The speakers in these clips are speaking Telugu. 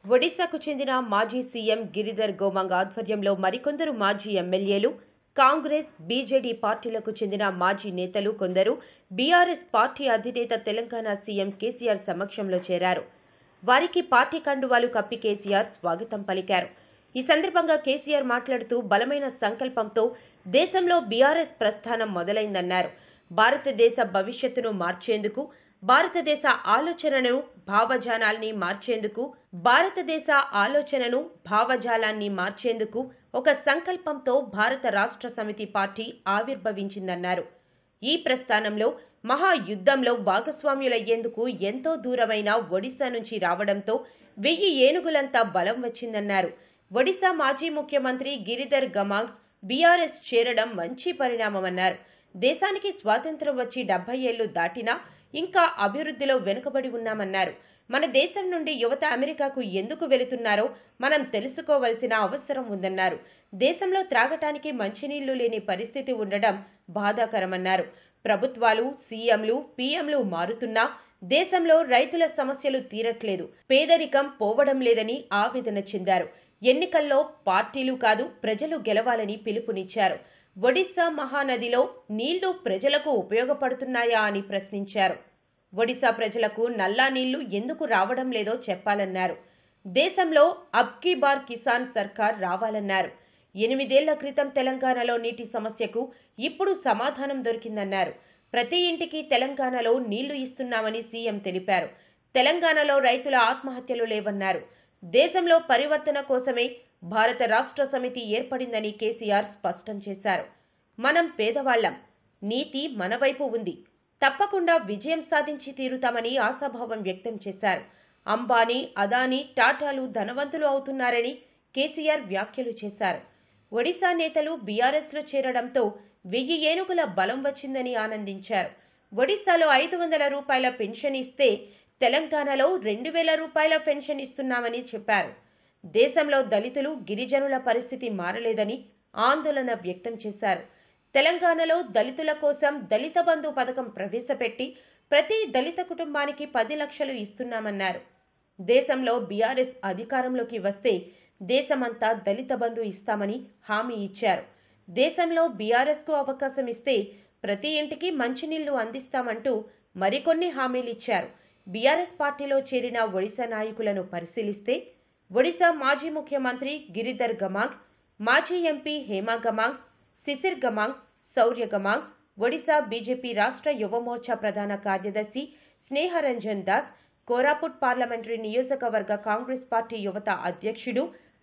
ఒడిశాకు చెందిన మాజీ సీఎం గిరిధర్ గోమాంగ్ ఆధ్వర్యంలో మరికొందరు మాజీ ఎమ్మెల్యేలు, కాంగ్రెస్, బీజేడీ పార్టీలకు చెందిన మాజీ నేతలు కొందరు బీఆర్ఎస్ పార్టీ అధినేత తెలంగాణ సీఎం కేసీఆర్ సమక్షంలో చేరారు. వారికి పార్టీ కండువాలు కప్పి కేసీఆర్ స్వాగతం పలికారు. ఈ సందర్భంగా కేసీఆర్ మాట్లాడుతూ బలమైన సంకల్పంతో దేశంలో బీఆర్ఎస్ ప్రస్థానం మొదలైందన్నారు. భారతదేశ భవిష్యత్తును మార్చేందుకు, భారతదేశ భావజాలాన్ని మార్చేందుకు ఒక సంకల్పంతో భారత రాష్ట్ర సమితి పార్టీ ఆవిర్భవించిందన్నారు. ఈ ప్రస్థానంలో మహాయుద్ధంలో భాగస్వామ్యులయ్యేందుకు ఎంతో దూరమైన ఒడిశా నుంచి రావడంతో 1000 ఏనుగులంతా బలం వచ్చిందన్నారు. ఒడిశా మాజీ ముఖ్యమంత్రి గిరిధర్ గమాంగ్ బీఆర్ఎస్ చేరడం మంచి పరిణామమన్నారు. దేశానికి స్వాతంత్ర్యం వచ్చి 70 ఏళ్లు దాటినా ఇంకా అభివృద్ధిలో వెనుకబడి ఉన్నామన్నారు. మన దేశం నుండి యువత అమెరికాకు ఎందుకు వెళుతున్నారో మనం తెలుసుకోవాల్సిన అవసరం ఉందన్నారు. దేశంలో త్రాగటానికి మంచినీళ్లు లేని పరిస్థితి ఉండడం బాధాకరమన్నారు. ప్రభుత్వాలు, సీఎంలు, పీఎంలు మారుతున్నా దేశంలో రైతుల సమస్యలు తీరట్లేదు, పేదరికం పోవడం లేదని ఆవేదన చెందారు. ఎన్నికల్లో పార్టీలు కాదు ప్రజలు గెలవాలని పిలుపునిచ్చారు. ఒడిశా మహానదిలో నీళ్లు ప్రజలకు ఉపయోగపడుతున్నాయా అని ప్రశ్నించారు. ఒడిశా ప్రజలకు నల్లా నీళ్లు ఎందుకు రావడం లేదో చెప్పాలన్నారు. దేశంలో అబ్ కీ బార్ కిసాన్ సర్కార్ రావాలన్నారు. 8 ఏళ్ల క్రితం తెలంగాణలో నీటి సమస్యకు ఇప్పుడు సమాధానం దొరికిందన్నారు. ప్రతి ఇంటికి తెలంగాణలో నీళ్లు ఇస్తున్నామని సీఎం తెలిపారు. తెలంగాణలో రైతుల ఆత్మహత్యలు లేవన్నారు. దేశంలో పరివర్తన కోసమే భారత రాష్ట్ర సమితి ఏర్పడిందని కేసీఆర్ స్పష్టం చేశారు. మనం పేదవాళ్లం, నీతి మన వైపు ఉంది, తప్పకుండా విజయం సాధించి తీరుతామని ఆశాభావం వ్యక్తం చేశారు. అంబానీ, అదానీ, టాటాలు ధనవంతులు అవుతున్నారని కేసీఆర్ వ్యాఖ్యలు చేశారు. ఒడిశా నేతలు బీఆర్ఎస్లో చేరడంతో 1000 ఏనుగుల బలం వచ్చిందని ఆనందించారు. ఒడిశాలో 500 రూపాయల పెన్షన్ ఇస్తే తెలంగాణలో 2000 రూపాయల పెన్షన్ ఇస్తున్నామని చెప్పారు. దేశంలో దళితులు, గిరిజనుల పరిస్థితి మారలేదని ఆందోళన వ్యక్తం చేశారు. తెలంగాణలో దళితుల కోసం దళిత బంధు పథకం ప్రవేశపెట్టి ప్రతి దళిత కుటుంబానికి 10 లక్షలు ఇస్తున్నామన్నారు. దేశంలో బీఆర్ఎస్ అధికారంలోకి వస్తే దేశమంతా దళిత బంధు ఇస్తామని హామీ ఇచ్చారు. దేశంలో బీఆర్ఎస్కు అవకాశం ఇస్తే ప్రతి ఇంటికి మంచినీళ్లు అందిస్తామంటూ మరికొన్ని హామీలిచ్చారు. బీఆర్ఎస్ పార్టీలో చేరిన ఒడిశా నాయకులను పరిశీలిస్తే ఒడిశా మాజీ ముఖ్యమంత్రి గిరిధర్ గమాంగ్, మాజీ ఎంపీ హేమా గమాంగ్, శిశిర్ గమాంగ్, శౌర్య గమాంగ్, ఒడిశా బీజేపీ రాష్ట్ర యువమోర్చా ప్రధాన కార్యదర్శి స్నేహరంజన్ దాస్, కోరాపుట్ పార్లమెంటరీ నియోజకవర్గ కాంగ్రెస్ పార్టీ యువత అధ్యక్షుడు,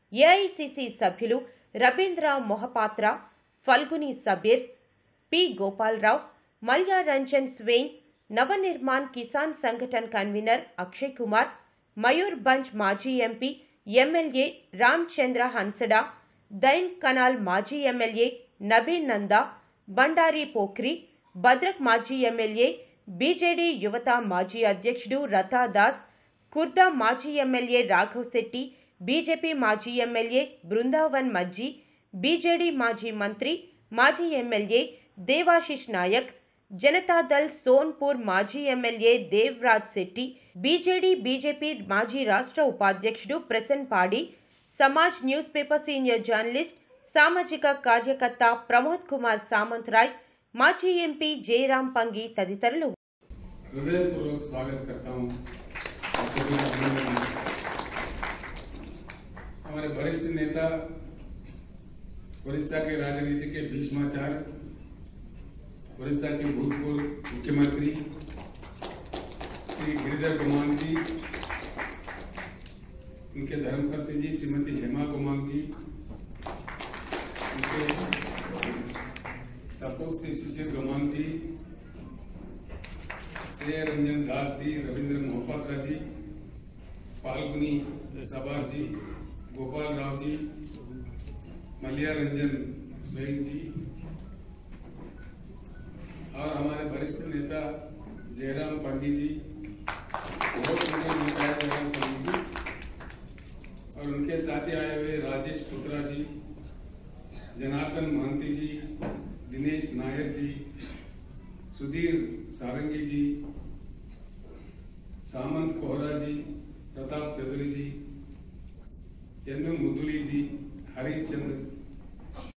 ఏఐసీసీ సభ్యులు రవీంద్ర మొహపాత్ర, ఫల్గుని సబీర్, పి గోపాలరావు, మల్యా రంజన్ స్వేన్, నవనిర్మాణ్ కిసాన్ సంఘటన్ కన్వీనర్ అక్షయ్ కుమార్, మయూర్ భంజ్ మాజీ MP, MLA Ramachandra Hansda, Dhenkanal మాజీ ఎమ్మెల్యే నబీన్ నందా, బండారి పోఖ్రి, భద్రక్ మాజీ ఎమ్మెల్యే, బీజేడీ యువత మాజీ అధ్యక్షుడు రతా దాస్, కుర్దా మాజీ ఎమ్మెల్యే రాఘవ్ శెట్టి, బీజేపీ మాజీ ఎమ్మెల్యే బృందావన్ మజ్జీ, బీజేడీ మాజీ మంత్రి, మాజీ ఎమ్మెల్యే దేవాశిష్ నాయక్, జనతాదళ్ సోన్పూర్ మాజీ ఎమ్మెల్యే దేవ్రాజ్ శెట్టి, బీజేపీ మాజీ రాష్ట్ర ఉపాధ్యక్షుడు Prasan Padi, Samaj news paper senior journalist, సామాజిక కార్యకర్త ప్రమోద్ కుమార్ సామంతరాయ్, మాజీ ఎంపీ జయరాం పంగి తదితరులు. हृदयपूर्वक स्वागत करता हूं। हमारे वरिष्ठ नेता, उड़ीसा के राजनीति के भीष्माचार्य, उड़ीसा के भूतपूर्व मुख्यमंत्री श्री गिरिधर गमांग जी, उनके धर्मपत्नी जी श्रीमती हेमा गमांग जी, उनके सपूत श्री शिशिर गमांग जी, स्नेहरंजन दास जी, रविंद्र मोहपात्रा जी, फाल्गुनी सबार जी, गोपाल राव जी, मलिया रंजन स्वेन जी और हमारे वरिष्ठ नेता जयराम पंगी जी, बहुत जयराम पंगी जी और उनके साथी आए हुए राजेश पुत्रा जी, जनार्दन महंती जी, दिनेश नायर जी, सुधीर सारंगी जी, सामंत कोहरा जी, प्रताप चौधरी जी, जन्म मुदुली जी, हरीश चंद्र